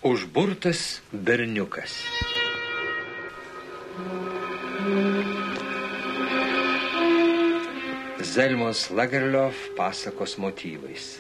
Užburtas berniukas. Zelmos Lagerlöf pasakos motyvais.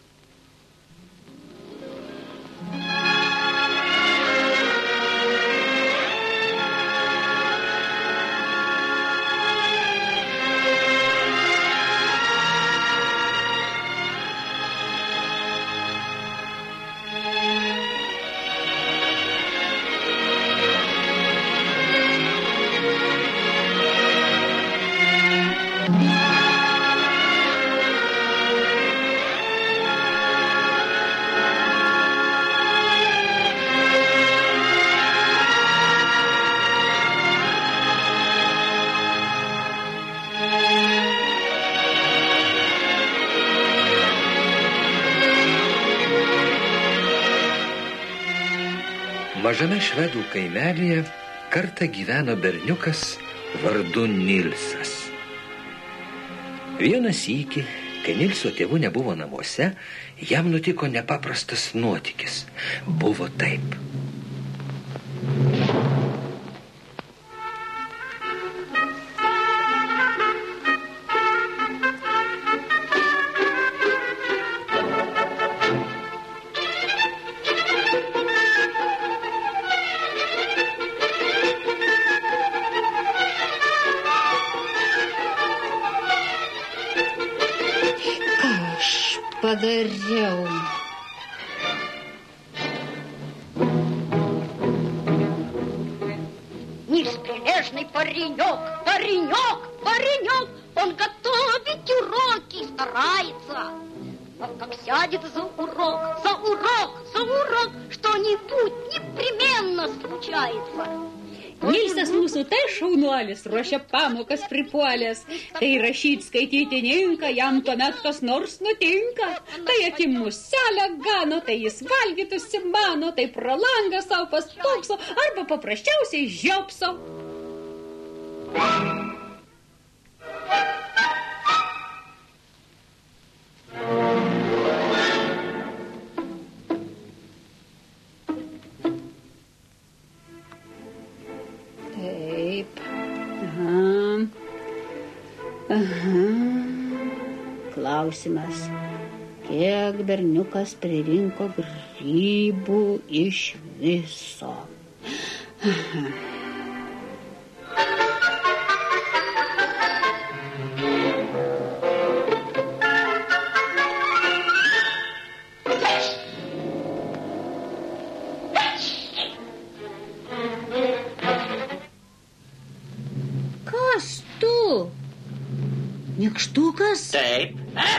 Mažame švedų kaimelyje kartą gyveno berniukas vardu Nilsas. Vieną sykį, kai Nilso tėvų nebuvo namuose, jam nutiko nepaprastas nuotykis. Buvo taip. Padariau. Несприлежный паренек, паренек, он готовить уроки старается. А как сядет за урок, что-нибудь непременно случается. Nilsas mūsų tai šaunuolis, ruošia pamokas pripuolės. Tai rašyt skaityti ninka, jam tuomet kas nors nutinka. Tai akim muselę gano, tai jis valgyt užsimano, tai pro langą savo pastopso arba paprasčiausiai žiopso. Klausimas, kiek berniukas pririnko grybų iš viso? Kas tu? Nykštukas? Taip.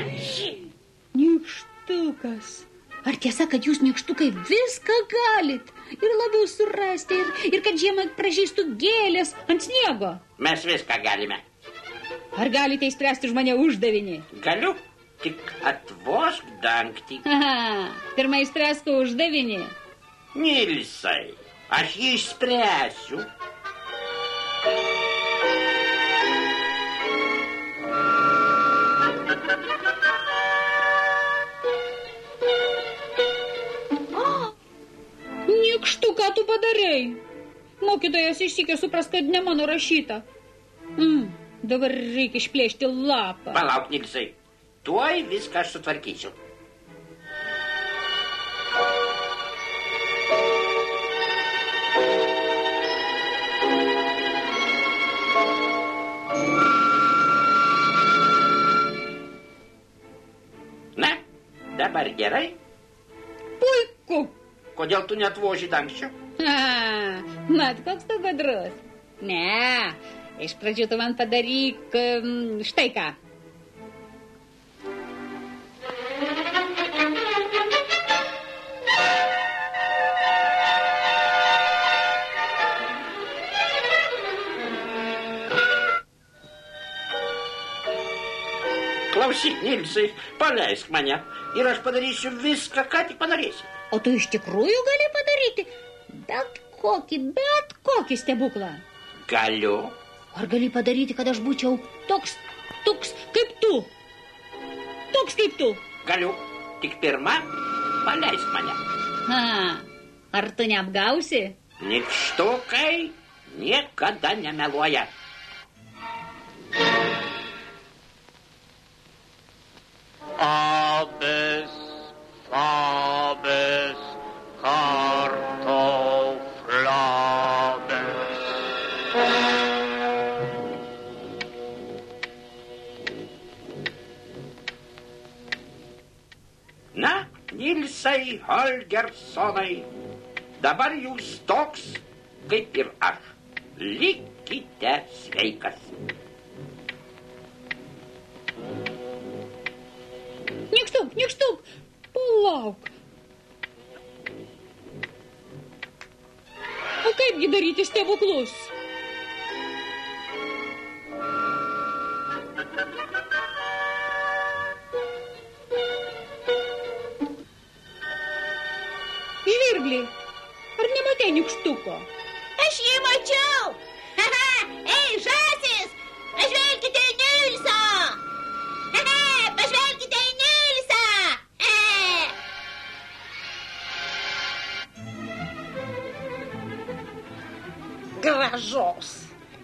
Nykštukas. Ar tiesa, kad jūs nykštukai viską galit? Ir labiau surasti, ir kad žiemą pražystų gėlės ant sniego? Mes viską galime. Ar galite įspręsti už mane uždavinį? Galiu, tik atvožk dangtį. Aha, pirmą įspręsk uždavinį. Nilsai, aš jį išspręsiu. Nykštu, ką tu padarei? Mokytojas išsikė supras, kad ne mano rašyta. Dabar reikia išplėšti lapą. Palauk, Nilsai, tuoj viską aš sutvarkysiu. Na, dabar gerai? Puiku. Kodėl tu netvoži dangščio? Mat, koks tu gudrus. Ne, iš pradžių tu man padaryk štai ką. Klausyk, Nilsai, paleisk mane ir aš padarysiu viską, ką tik panorėsi. O tu iš tikrųjų gali padaryti bet kokį stebuklą? Galiu. Ar gali padaryti, kad aš būčiau toks kaip tu? Toks kaip tu? Galiu. Tik pirma, paleisk mane. Ar tu neapgausi? Nykštukai niekada nemeluoja. Abes, fabes, kartoflabes. Na, Nilsai Holgersonai, dabar jūs toks, kaip ir aš. Likite sveikas. Nykštuk, palauk. O kaipgi daryti stebuklus? Žvirblį, ar nematei nykštuko? Aš jį mačiau. Ei, žąsis, pažvelkite į Nilsą. Pažvelkite į Nilsą. Gražus.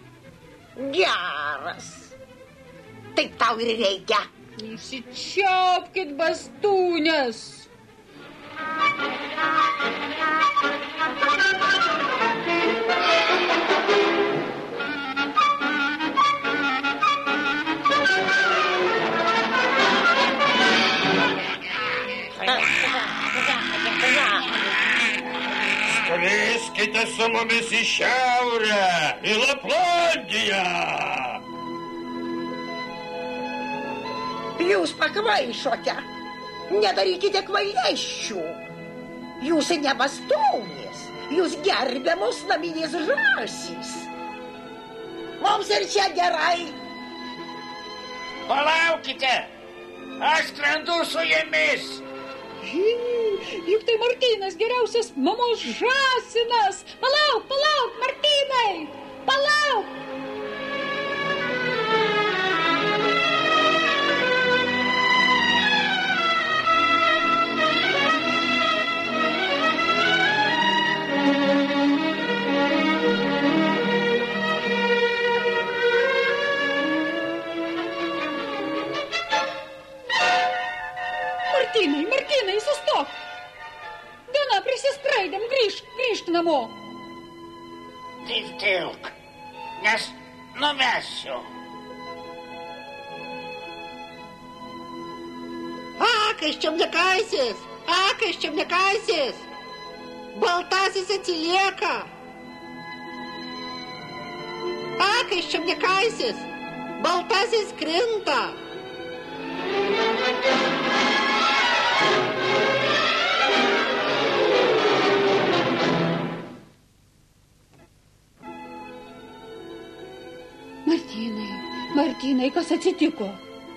Geras. Taip tau ir reikia. Išsičiaupkit bastūnes. Skriskite su mumis į šiaurę, į Laplandiją. Jūs pakvaišote. Nedarykite kvailesčių. Jūs ne bastūnės. Jūs gerbiamos naminės žąsys. Mums ir čia gerai. Palaukite, aš skrendu su jumis. Juk tai Martynas, geriausias mamos žąsinas. Palauk, Martynai, palauk. Martynai, sustok! Gana, prisiskraidėm, grįžk namo. Tilk, nes numesiu. Akas čiamnekaisis. Baltasis atsilieka. Akas čiamnekaisis. Baltasis krinta. Martynai, kas atsitiko?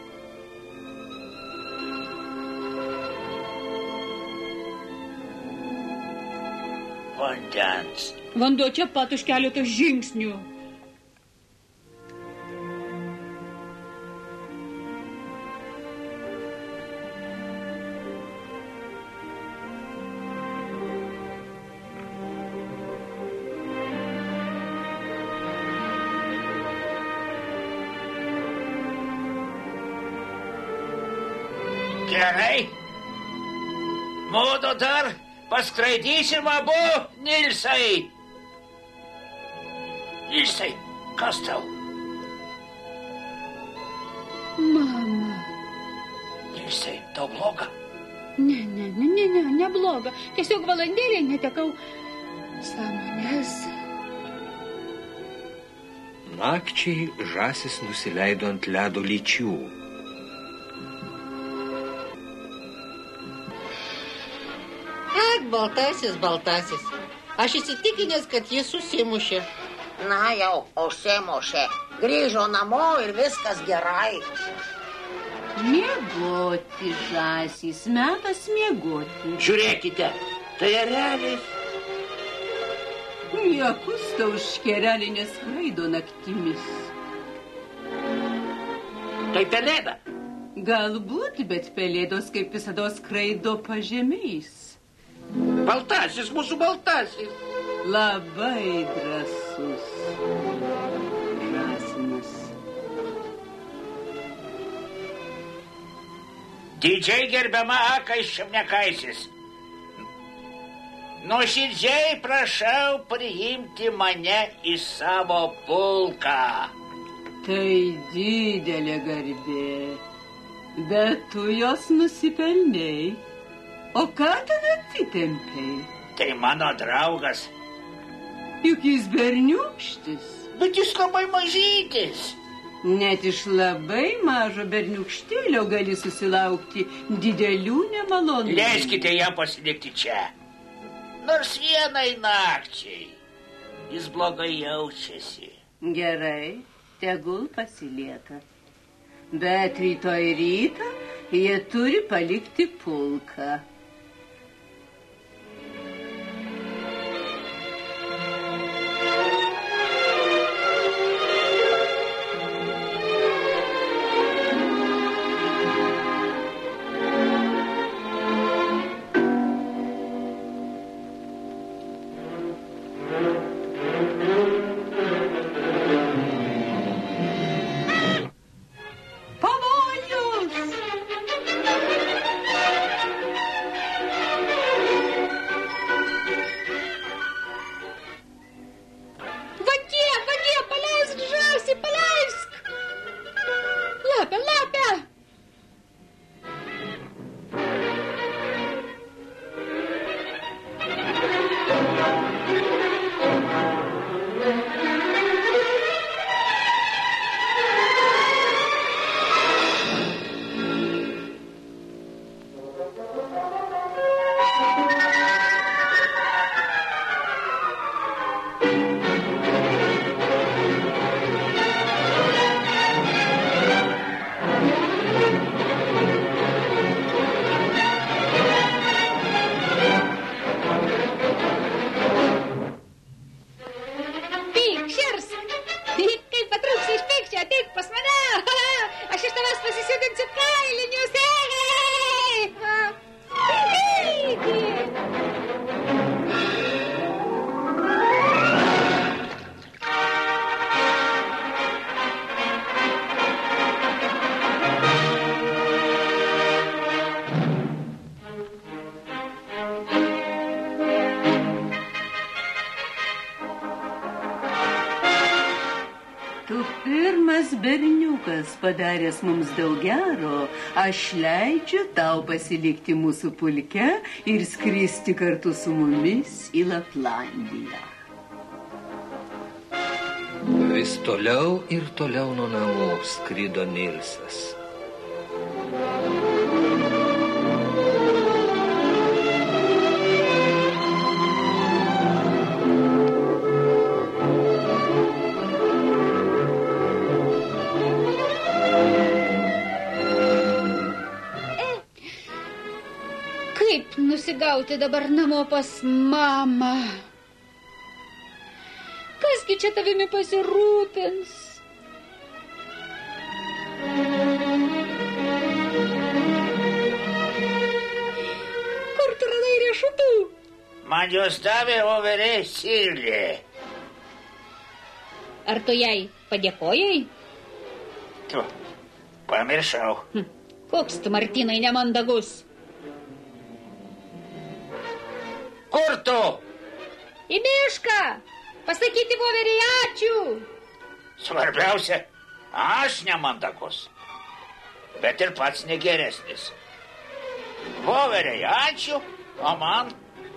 Vandens. Vanduo čia pat už keletos žingsnių. Gerai. Mudu dar paskraidysim abu, Nilsai. Nilsai, kas tau? Mama. Nilsai, tau bloga? Ne, bloga. Tiesiog valandėlį netekau sąmonės. Nakčiai žąsis nusileido ant ledo lyčių. Baltasis. Aš įsitikinęs, kad jis susimušė. Na jau, užsimušė. Grįžo namo ir viskas gerai. Miegoti, žąsys, metas miegoti. Žiūrėkite, tai erelis. Niekus tau škerelį neskraido naktimis. Tai pelėda. Galbūt, bet pelėdos kaip visada skraido pažemiais. Baltasis, mūsų baltasis. Labai drąsus žąsinas. Didžiai gerbiama Akaiščiam nekaisis. Nuoširdžiai prašau priimti mane į savo pulką. Tai didelė garbė, bet tu jos nusipelnei. O ką ten atsitempei? Tai mano draugas. Juk jis berniūkštis. Bet jis labai mažytis. Net iš labai mažo berniūkštėlio gali susilaukti didelių nemalonumų. Leiskite ją pasilikti čia. Nors vienai nakčiai. Jis blogai jaučiasi. Gerai, tegul pasilieka. Bet rytoj rytą jie turi palikti pulką. Berniukas padaręs mums daug gero, aš leidžiu tau pasilikti mūsų pulke ir skristi kartu su mumis į Laplandiją. Vis toliau ir toliau nuo namų skrido Nilsas. Nusigauti dabar namo pas mamą. Kasgi čia tavimi pasirūpins? Kur tu radai riešutų? Man jos davė voverė Sirlė. Ar tu jai padėkojai? Tu, pamiršau. Koks tu, Martynai, nemandagus? Kur tu? Į mišką! Pasakyti voveriai ačiū! Svarbiausia, aš nemandagus, bet ir pats negeresnis. Voveriai ačiū, o man?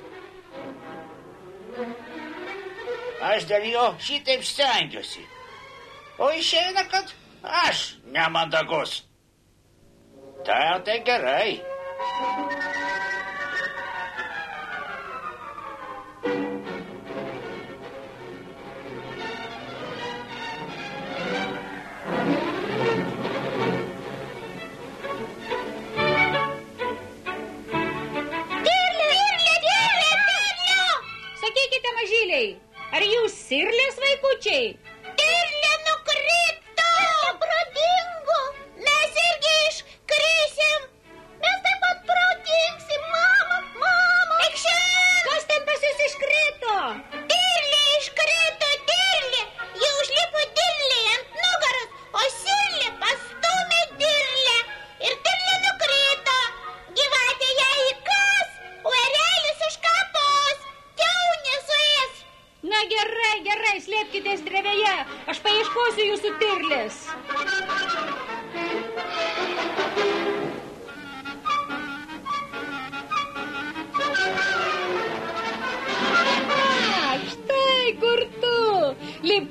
Aš dėl jo šitaip stengiuosi. O išeina, kad aš nemandagus. Tai gerai. Ar jūs Sirlės vaikučiai? Sirlė nukrito! Pradingo! Mes irgi iškrisim! Mes taip pat pradingsim, mama! Eikšė!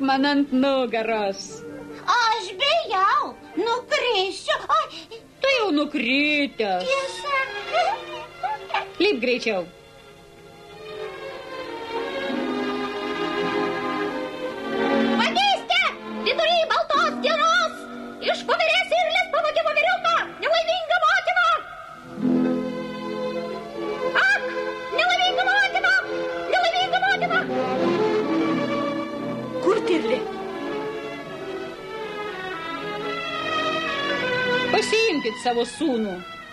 man ant nugaros. Aš bijau, nukrisiu. Tai jau nukritęs. Tiesa. Lip greičiau. Vagystė! Vidury baltos dienos! Iš voverės irlės pavogė voveriuką! Nelaiminga motina! Ak! Nelaiminga motina! Nelaiminga motina! Kur tirlė? Pasiimkit savo sūnų.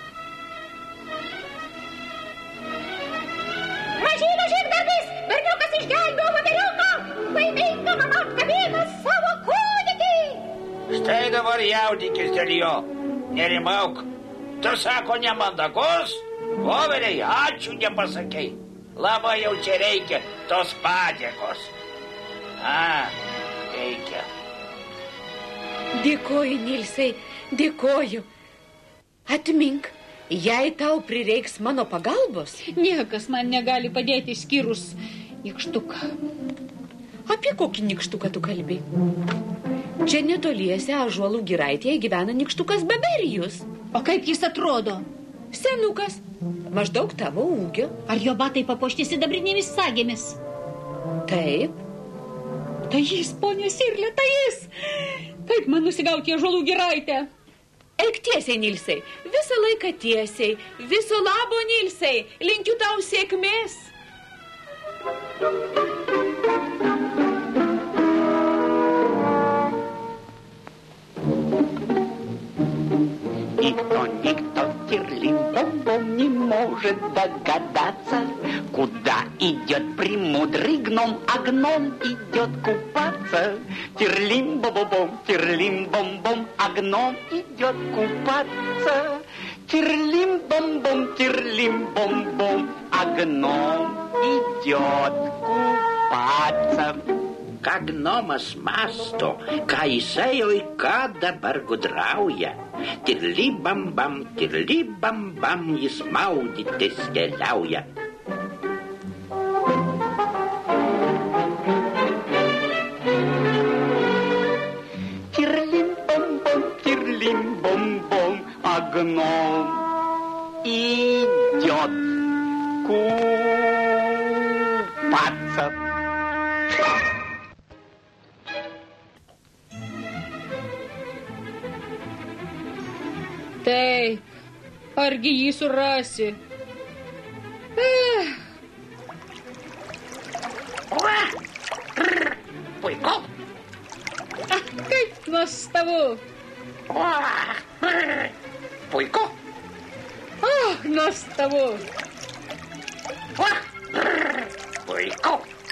Mažylio žygdarbis! Berniukas išgelbėjo voveriuką! Laiminga mama apkabina savo kūdikį! Štai dabar jaudinkis dėl jo. Nerimauk. Tu sako nemandagus? Voveriai, ačiū nepasakei. Labai jau čia reikia tos padėkos. Reikia. Dėkoju, Nilsai, dėkoju. Atmink, jei tau prireiks mano pagalbos. Niekas man negali padėti išskyrus nykštuką. Apie kokį nykštuką tu kalbi? Čia netoliese ąžuolų giraitėje gyvena nykštukas Beberijus. O kaip jis atrodo? Senukas, maždaug tavo ūgio. Ar jo batai papuošti sidabrinėmis sagėmis? Taip. Tai jis, ponė Sirlė, tai jis. Kaip man nusigauti ąžuolų giraitę? Eik tiesiai, Nilsai, visą laiką tiesiai. Viso labo, Nilsai, linkiu tau sėkmės. Никто Тирлим-бом-бом не может догадаться, куда идет премудрый гном, а гном идет купаться. Тирлим-бом-бом, Тирлим-бом-бом, а гном идет купаться. Тирлим-бом-бом, Тирлим-бом-бом, а гном идет купаться. Ką gnomas masto, ką jisai jau į ką dabar gudrauja. Tirli-bam-bam, jis maudytis keliauja. Тирлим-бом-бом, а гном идет купаться. Taip, argi jį surasi? Puiku. Kaip nuostabu. Puiku. Nuostabu. Puiku.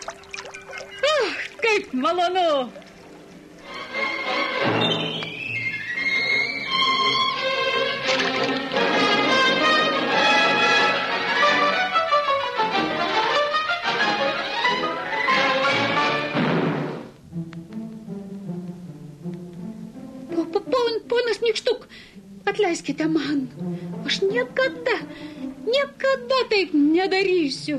Kaip malonu. Ponas Nykštuk, atleiskite man. Aš niekada taip nedarysiu.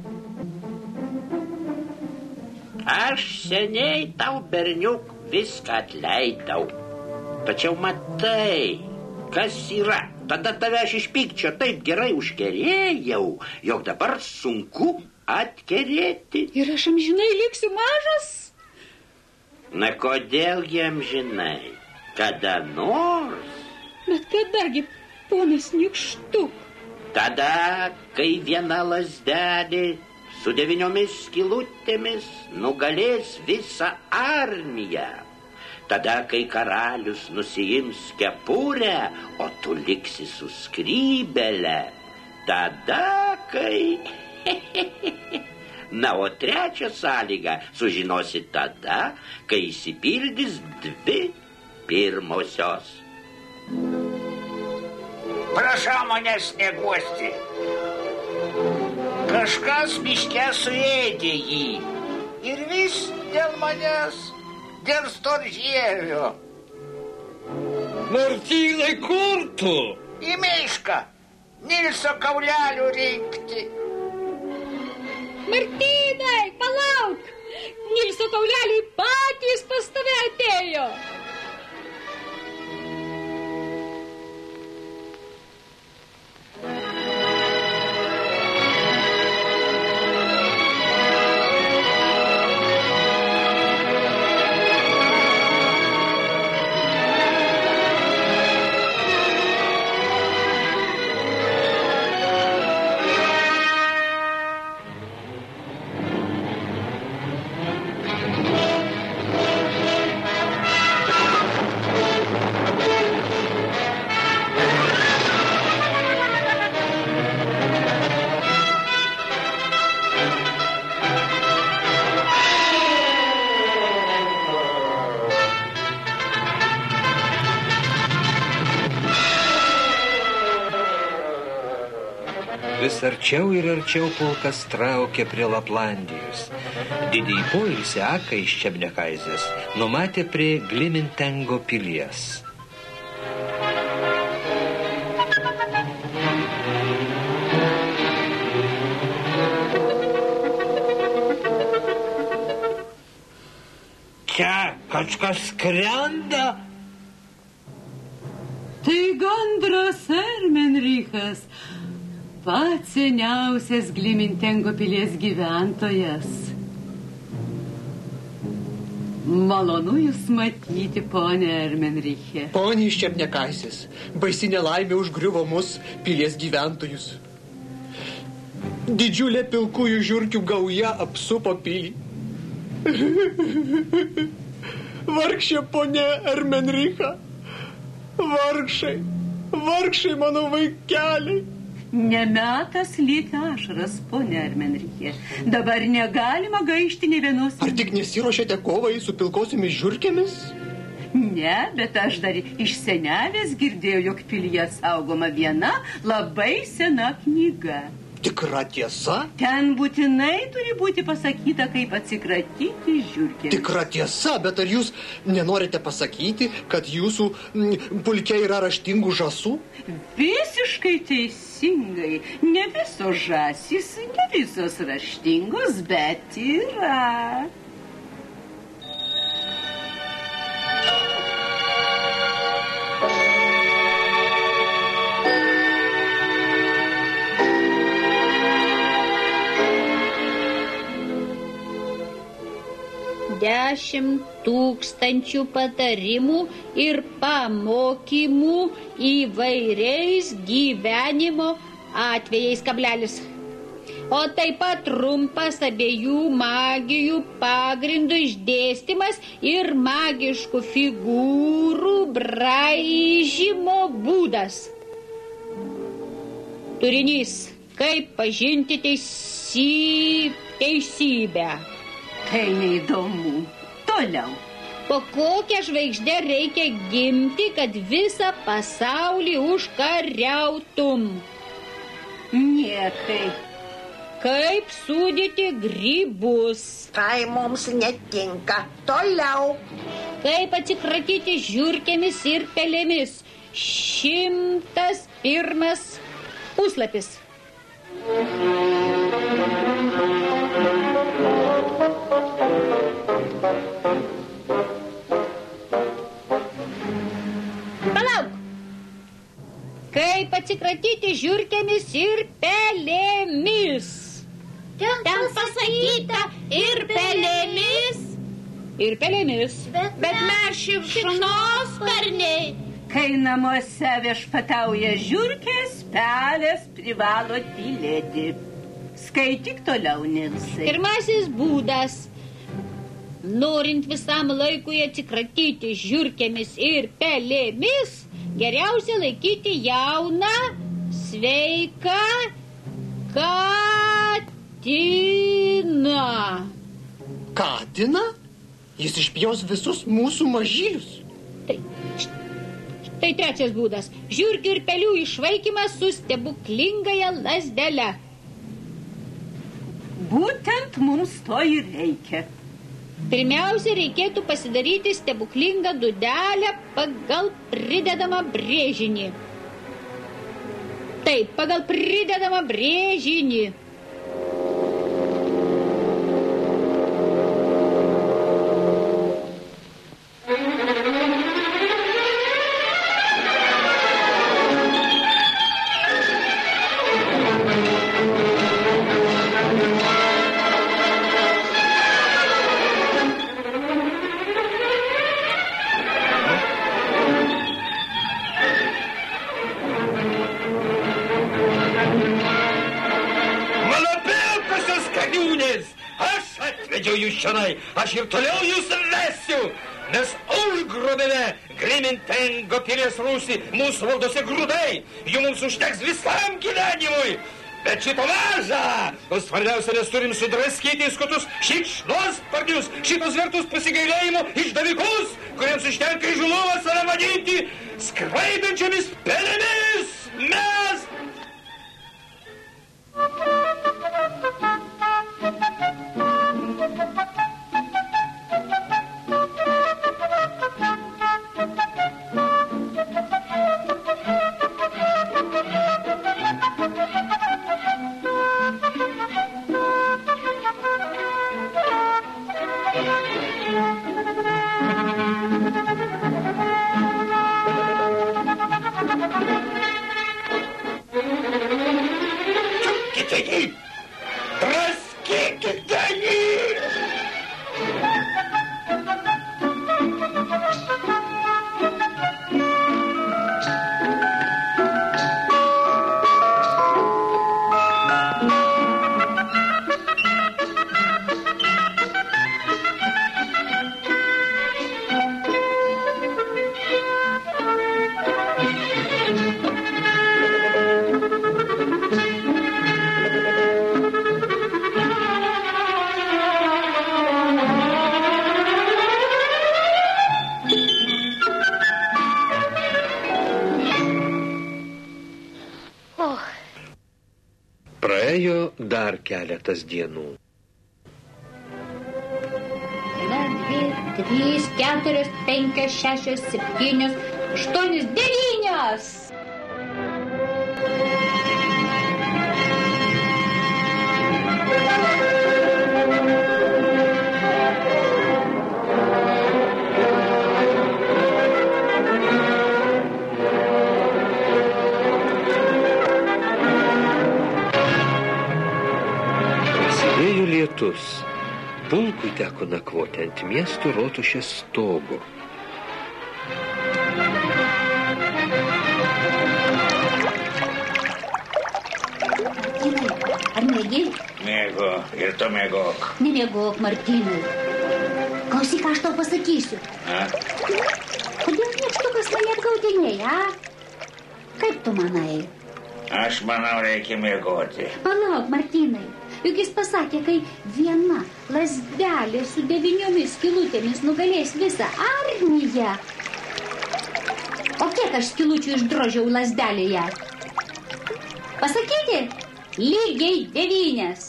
Aš seniai tau, berniuk, viską atleidau. Tačiau matai, kas yra. Tada tave aš iš pykčio taip gerai užkerėjau, jog dabar sunku atkerėti. Ir aš amžinai liksiu mažas? Na, kodėlgi amžinai? Kada nors? Bet kadagi, ponas Nykštuk? Tada, kai viena lazdelė su 9 skylutėmis nugalės visą armiją. Tada, kai karalius nusiims kepurę, o tu liksi su skrybele. Tada, kai... Na, o trečią sąlygą sužinosi tada, kai įsipildys 2 pirmosios. Prašau manęs neguosti. Kažkas miške suėdė jį. Ir vis dėl manęs, dėl storžievio. Martynai, kur tu? Į mišką. Nilso kaulelių rinkti. Martynai, palauk! Nilso kauleliai patys pas tave atėjo. Vis arčiau ir arčiau pulkas traukė prie Laplandijos. Didįjį poilsį Aka iš Čebnekaizės numatė prie Glimintengo pilies. Čia kažkas skrenda. Tai gandras Ermenrichas, pats seniausias Glimintengo pilies gyventojas. Malonu jūs matyti, ponė Ermenriche. Ponė iš Čebnekaizės, baisi nelaimė užgriuvo mus pilies gyventojus. Didžiulė pilkųjų žiurkių gauja apsupo pilį. Vargšė ponė Ermenricha. Vargšai mano vaikeliai. Nemetas lyg ašaras, ponė Ermenriche. Dabar negalima gaišti nė vienos. Ar tik nesiruošiate kovai su pilkosiomis žiurkėmis? Ne, bet aš dar iš senelės girdėjau, jog pilyje saugoma viena labai sena knyga. Tikra tiesa? Ten būtinai turi būti pasakyta, kaip atsikratyti žiurkėmis. Tikra tiesa, bet ar jūs nenorite pasakyti, kad jūsų pulke yra raštingų žąsų? Visiškai teisingai. Ne visos žąsys, ne visos raštingos, bet yra. Dešimt 1000 patarimų ir pamokymų įvairiais gyvenimo atvejais kablelis. O taip pat trumpas abiejų magijų pagrindų išdėstymas ir magiškų figūrų braižymo būdas. Turinys: kaip pažinti teisybę. Tai neįdomu. Toliau. Po kokią žvaigždę reikia gimti, kad visą pasaulį užkariautum? Niekai. Kaip sūdyti grybus? Tai mums netinka. Toliau. Kaip atsikratyti žiurkėmis ir pelėmis? 101 puslapis. Palauk! Kaip atsikratyti žiurkėmis ir pelėmis? Ten pasakyta ir pelėmis. Ir pelėmis. Bet mes šikšnosparniai. Kai namuose viešpatauja žiurkės, pelės privalo tylėti. Skaityk toliau, Nilsai. Pirmasis būdas. Norint visam laikui atsikratyti žiurkėmis ir pelėmis, geriausia laikyti jauną, sveiką katiną. Katiną? Jis išpjaus visus mūsų mažylius. Tai trečias būdas. Žiurkių ir pelių išvaikymas su stebuklingąja lazdele. Būtent mums to ir reikia. Pirmiausia, reikėtų pasidaryti stebuklingą dūdelę pagal pridedamą brėžinį. Taip, pagal pridedamą brėžinį. atvedžiau jūs čionai, aš ir toliau jūs vesiu. Mes užgrobėme Glimintengo pilies rūsį, mūsų valdose grūdai, jų mums užteks visam gyvenimui. Bet šito maža, o svarbiausia, mes turim sudraskyti skutus šikšnosparnius, šitos vertus pasigailėjimo išdavikus, kuriems užtenka įžulumą save vadinti skraidančiomis pelėmis. Mes... Praėjo dar keletas dienų. 1, 2, 3, 4, 5, 6, 7, 8, 9. Prasidėjo lietus. Pulkui teko nakvoti ant miesto rotušės stogo. Ar mėgi? Mėgo, ir tu mėgok. Nemėgok, Martynai. Klausyk, aš tau pasakysiu. A? Kodėl nykštukas mane apgaudinėja, a? Kaip tu manai? Aš manau, reikia mėgoti. Palauk, Martynai. Juk jis pasakė, kai viena lazdelė su 9 skylutėmis nugalės visą armiją. O kiek aš skylučių išdrožiau lazdelėje? Pasakyti? Lygiai 9.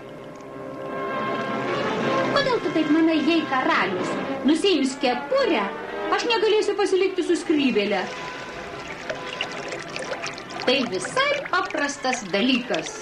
Kodėl tu taip manai, jei karalius nusiims kepurę, aš negalėsiu pasilikti su skrybėle? Tai visai paprastas dalykas.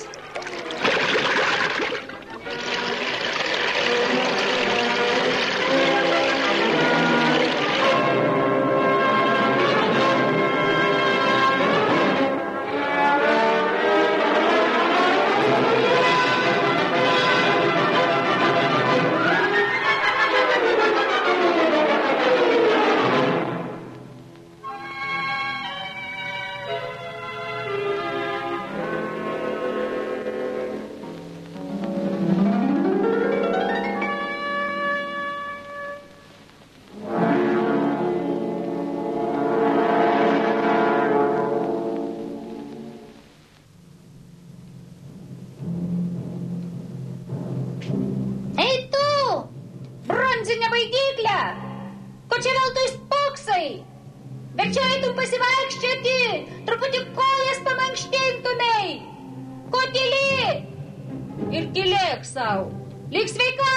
Lik sveika!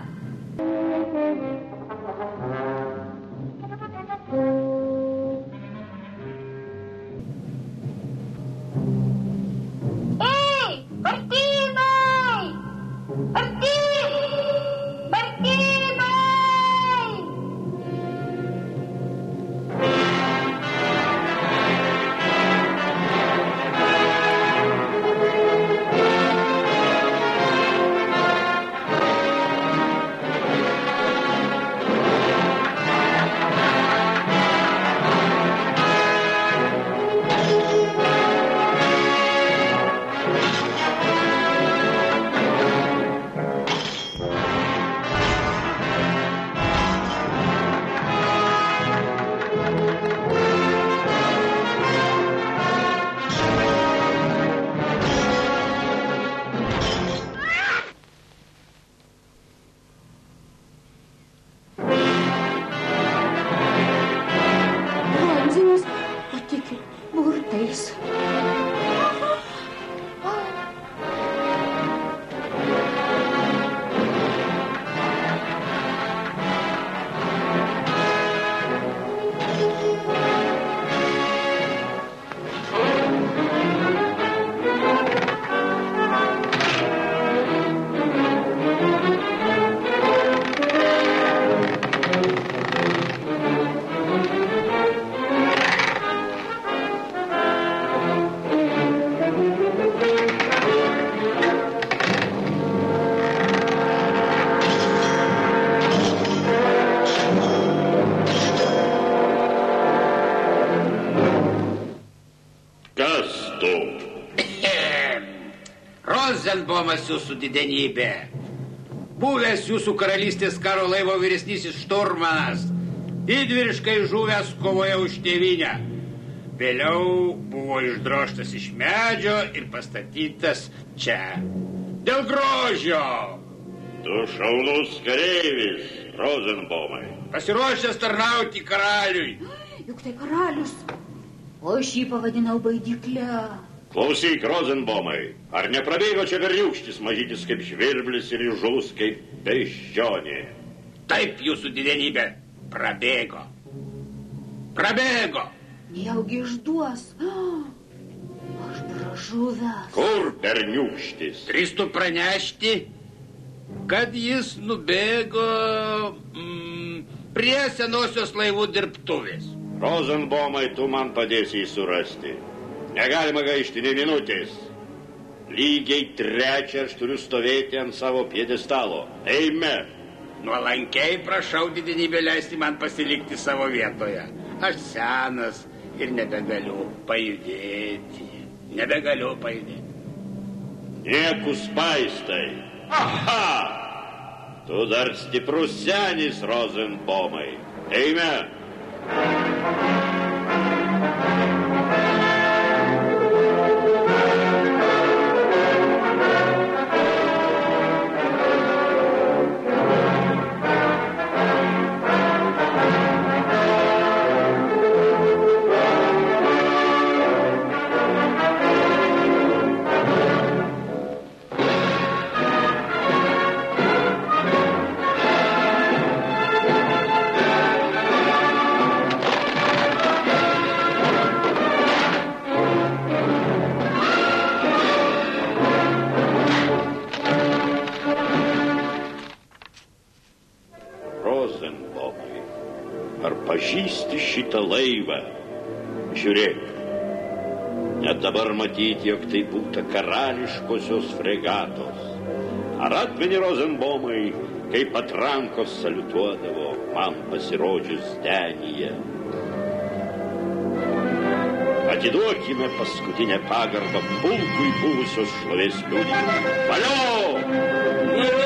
Ei, Martynai! Martynai! batais. Rozenbomas jūsų didenybė. Buvęs jūsų karalystės karo laivo vyresnysis šturmanas, didvyriškai žuvęs kovoje už tėvynę. Vėliau buvo išdrožtas iš medžio ir pastatytas čia. Dėl grožio. Tu šaunus kareivis, Rozenbomai. Pasiruošęs tarnauti karaliui. Juk tai karalius. O aš jį pavadinau baidyklę. Klausyk, Rozenbomai, ar neprabėgo čia berniūkštis, mažytis kaip žvirblis ir įžulus kaip beždžionė? Taip, jūsų didenybė, prabėgo. Prabėgo. Nejaugi išduos. Aš pražuvęs. Kur berniūkštis? Drįstu pranešti, kad jis nubėgo prie senosios laivų dirbtuvės. Rozenbomai, tu man padėsi jį surasti. Negalima gaišti nė minutės. Lygiai 3 aš turiu stovėti ant savo pjedestalo. Eime. Nuolankiai prašau didenybę leisti man pasilikti savo vietoje. Aš senas ir nebegaliu pajudėti. Niekus paistai. Aha! Tu dar stiprus senis, Rozenbomai. Eime. Pažįsti šitą laivą. Žiūrėk. Net dabar matyti, jog tai būtų karališkosios fregatos. Ar atmeni, Rozenbomai, kaip patrankos saliutuodavo man pasirodžius denyje? Atiduokime paskutinę pagarbą pulkui buvusios šlovės liudininkų. Valio!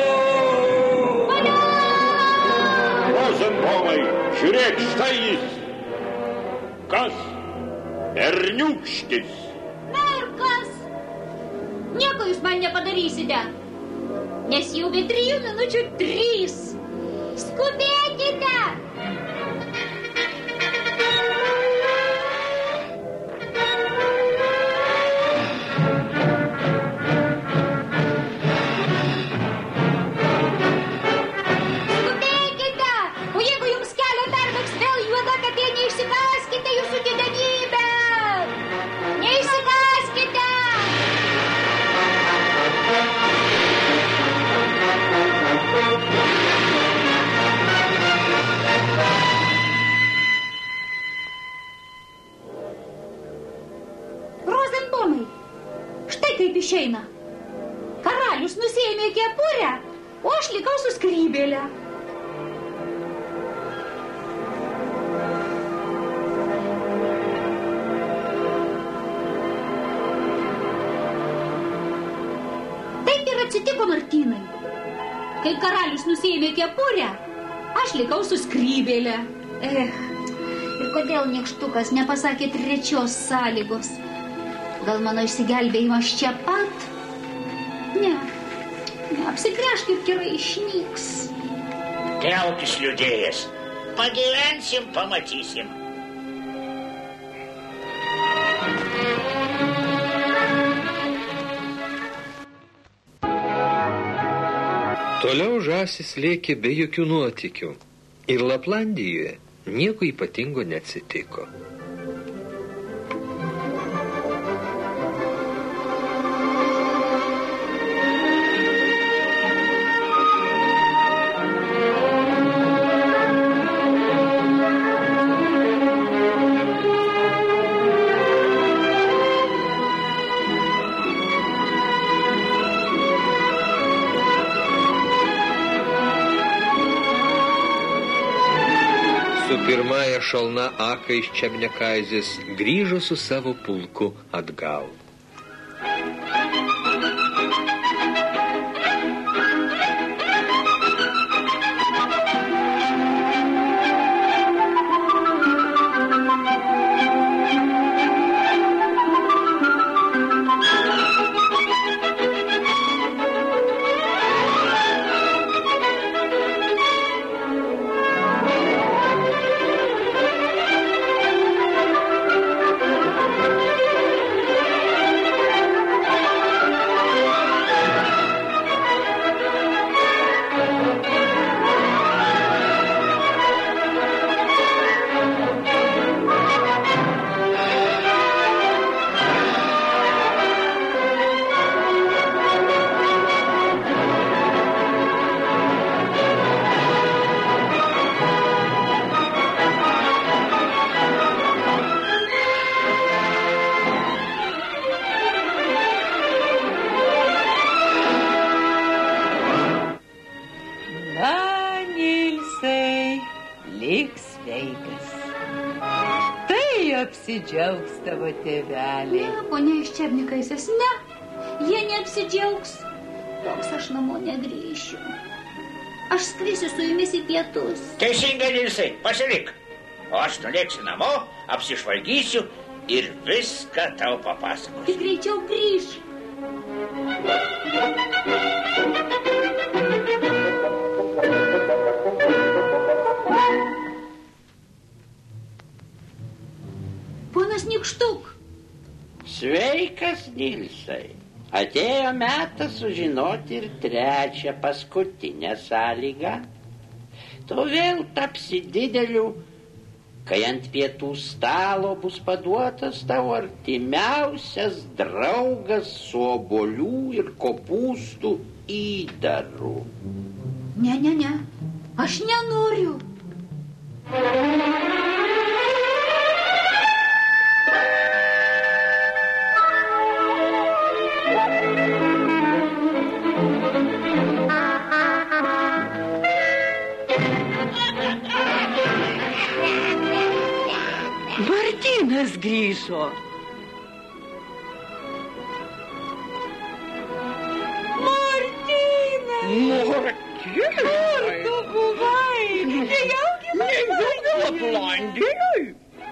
Rozenbomai, žiūrėk, štai jis. Kas? Berniūkštis. Na ir kas? Nieko jūs man nepadarysite, nes jau be 3 minučių 3. Skubėkite! Išeina. Karalius nusiėmė kepurę, o aš likau su skrybėle. Taip ir atsitiko, Martynai. Kai karalius nusiėmė kepurę, aš likau su skrybėle. Ir kodėl niekštukas nepasakė 3 sąlygos? Gal mano išsigelbėjimas čia pat? Ne, apsigręžk ir gerai išnyks. Kelkis, liūdėjas. Pagyvensim, pamatysim. Toliau žąsis lėkė be jokių nuotykių ir Laplandijoje nieko ypatingo neatsitiko. Pirmąją šalną Aką iš Čemnekaizės grįžo su savo pulku atgal. Apsidžiaugs tavo tėvelį. Ne, ponia iš Čemnekaizės, ne. Jie neapsidžiaugs. Toks aš namo negrįšiu. Aš skrisiu su jumis į pietus. Teisingai, Nilsai, pasilik. O aš nulėksiu namo, apsižvalgysiu ir viską tau papasakosiu. Tik greičiau grįš. Ponas Nykštuk. Sveikas, Nilsai. Atėjo metas sužinoti ir trečią, paskutinę sąlygą. Tu vėl tapsi dideliu, kai ant pietų stalo bus paduotas tavo artimiausias draugas su obuolių ir kopūstų įdaru. Ne. Aš nenoriu. Martynas grįžo. Martynas! Kur tu buvai? Nejaugi Laplandijoj?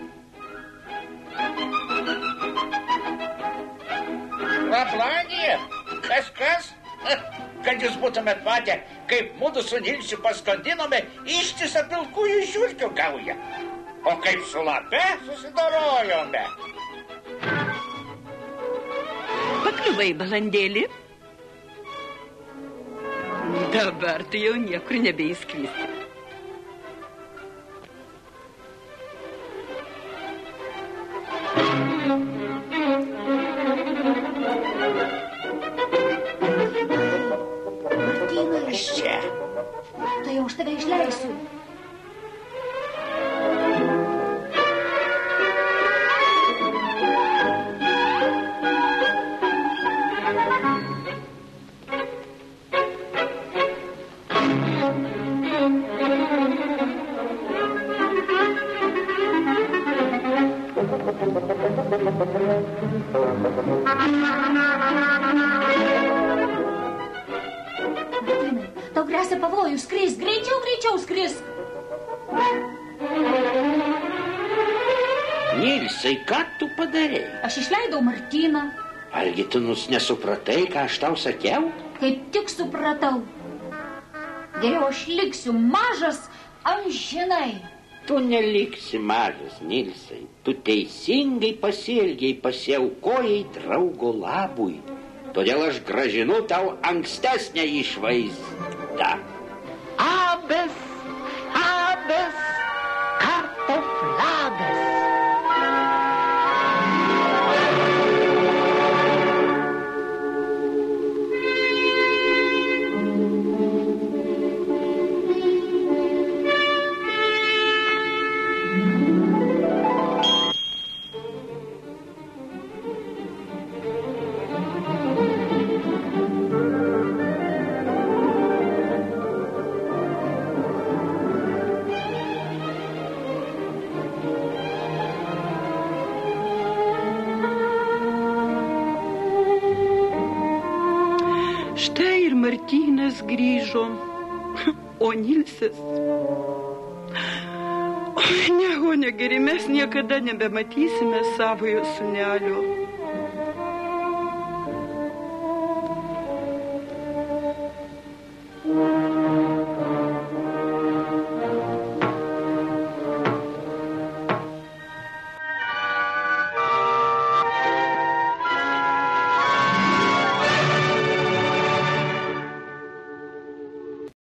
Laplandija? Kas? Kad jūs būtumėt matę, kaip mudu su Nilsiu paskandinome ištisą pilkųjų žiurkių gaują. O kaip su lape susidorojome. Pakliuvai, balandėlį? Dabar tu jau niekur nebeįskristi. Martynai, čia. Tai jau aš tave išleisiu. Martynai, tau gresia pavojus, skrisk, greičiau skrisk. Nilsai, ką tu padarei? Aš išleidau Martyną. Argi tu nesupratai, ką aš tau sakiau? Kaip tik supratau. Geriau aš liksiu mažas amžinai. Tu neliksi mažas, Nilsai. Tu teisingai pasielgiai, pasiaukojai draugo labui. Todėl aš grąžinu tau ankstesnę išvaizdą. kartą. Abes, abes, kartoflabes. Štai ir Martynas grįžo, o Nilsis... Ne, o negeri, mes niekada nebematysime savojo sūnelio.